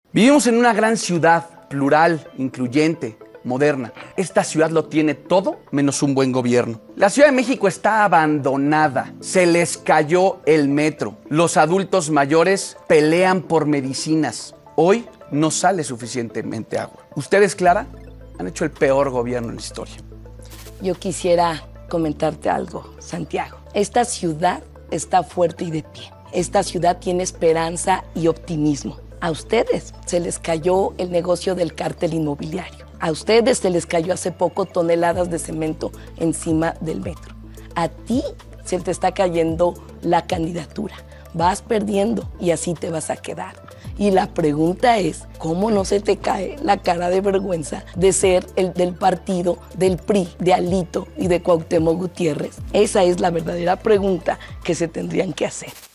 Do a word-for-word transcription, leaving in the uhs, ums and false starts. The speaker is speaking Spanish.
Vivimos en una gran ciudad, plural, incluyente, moderna. Esta ciudad lo tiene todo menos un buen gobierno. La Ciudad de México está abandonada. Se les cayó el metro. Los adultos mayores pelean por medicinas. Hoy no sale suficientemente agua. Ustedes, Clara, han hecho el peor gobierno en la historia. Yo quisiera comentarte algo, Santiago. Esta ciudad está fuerte y de pie. Esta ciudad tiene esperanza y optimismo. A ustedes se les cayó el negocio del cártel inmobiliario. A ustedes se les cayó hace poco toneladas de cemento encima del metro. A ti se te está cayendo la candidatura. Vas perdiendo y así te vas a quedar. Y la pregunta es, ¿cómo no se te cae la cara de vergüenza de ser el del partido del P R I, de Alito y de Cuauhtémoc Gutiérrez? Esa es la verdadera pregunta que se tendrían que hacer.